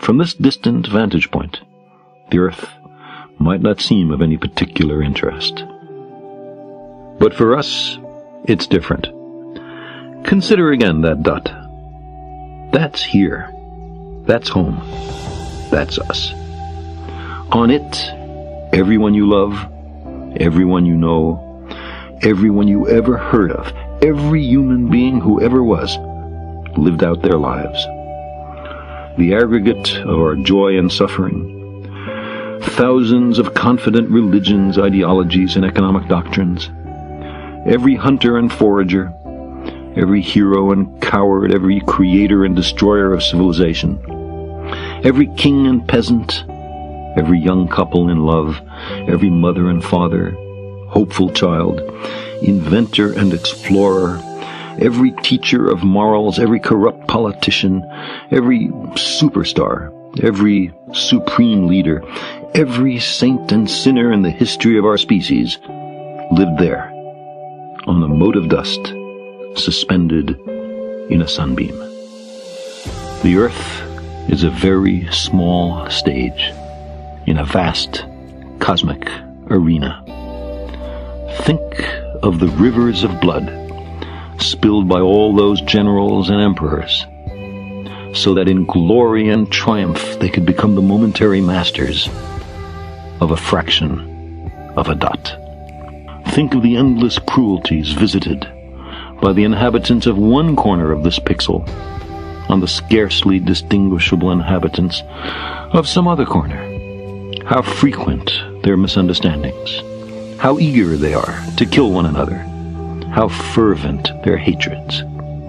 From this distant vantage point, the Earth might not seem of any particular interest. But for us, it's different. Consider again that dot. That's here. That's home. That's us. On it, everyone you love, everyone you know, everyone you ever heard of, every human being who ever was, lived out their lives. The aggregate of our joy and suffering, thousands of confident religions, ideologies, and economic doctrines, every hunter and forager, every hero and coward, every creator and destroyer of civilization, every king and peasant, every young couple in love, every mother and father, hopeful child, inventor and explorer, every teacher of morals, every corrupt politician, every superstar, every supreme leader, every saint and sinner in the history of our species lived there, on a mote of dust, suspended in a sunbeam. The Earth is a very small stage in a vast cosmic arena. Think of the rivers of blood spilled by all those generals and emperors, so that in glory and triumph they could become the momentary masters of a fraction of a dot. Think of the endless cruelties visited by the inhabitants of one corner of this pixel on the scarcely distinguishable inhabitants of some other corner. How frequent their misunderstandings, how eager they are to kill one another, how fervent their hatreds.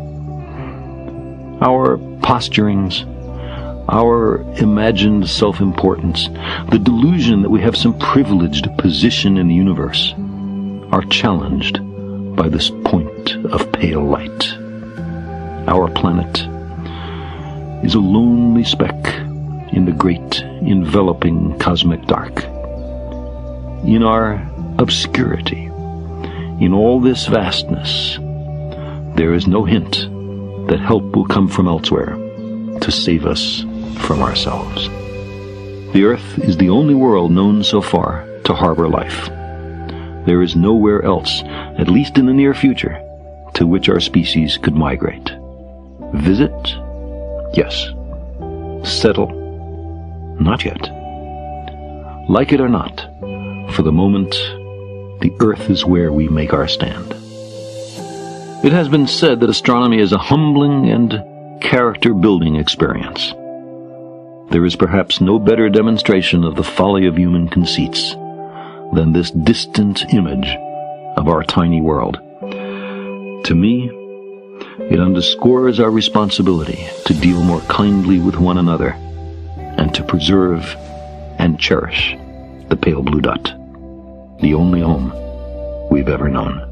Our posturings, our imagined self-importance, the delusion that we have some privileged position in the universe, are challenged by this point of pale light. Our planet is a lonely speck in the great enveloping cosmic dark. In our obscurity, in all this vastness, there is no hint that help will come from elsewhere to save us from ourselves. The Earth is the only world known so far to harbor life. There is nowhere else, at least in the near future, to which our species could migrate. Visit? Yes. Settle? Not yet. Like it or not, for the moment, the Earth is where we make our stand. It has been said that astronomy is a humbling and character-building experience. There is perhaps no better demonstration of the folly of human conceits than this distant image of our tiny world. To me, it underscores our responsibility to deal more kindly with one another and to preserve and cherish the pale blue dot, the only home we've ever known.